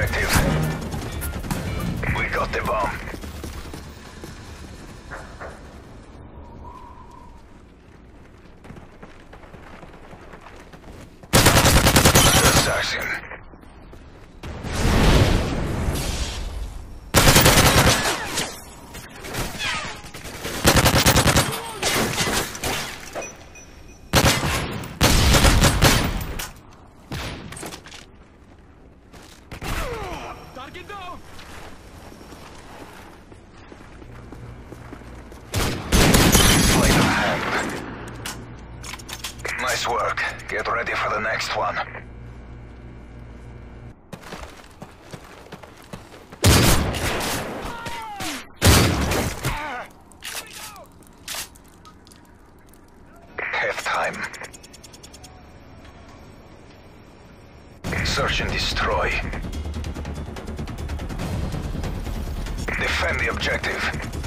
objective. We got the bomb. Assassin. Target down! Sleight of hand. Nice work. Get ready for the next one. Half time. Search and destroy. Defend the objective.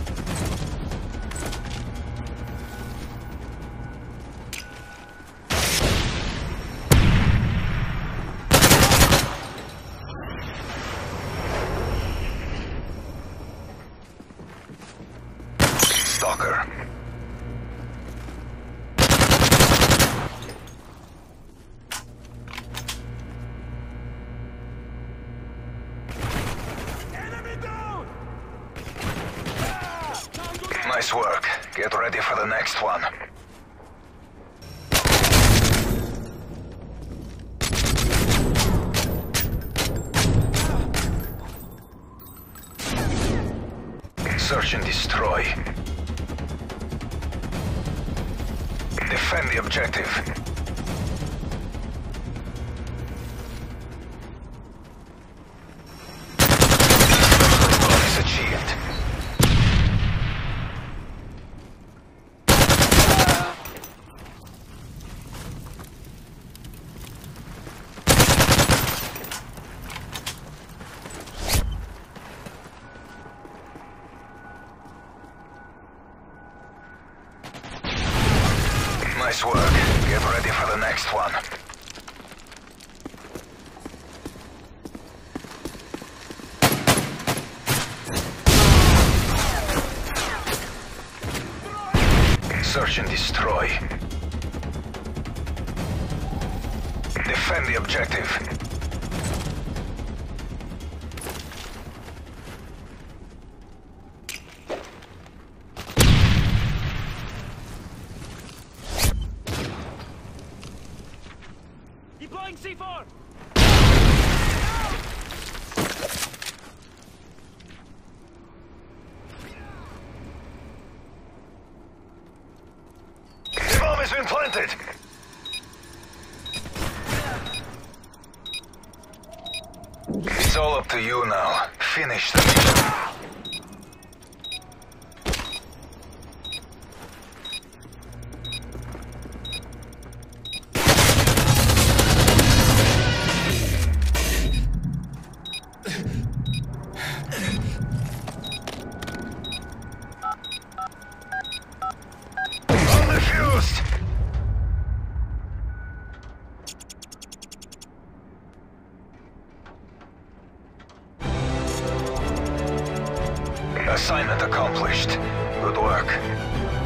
Stalker. Enemy down! Nice work. Get ready for the next one. Search and destroy. Defend the objective. Bonus achieved. Nice work. Get ready for the next one. Search and destroy. Defend the objective. Deploying C4! The bomb has been planted. It's all up to you now. Finish the mission. Bomb defused. Assignment accomplished. Good work.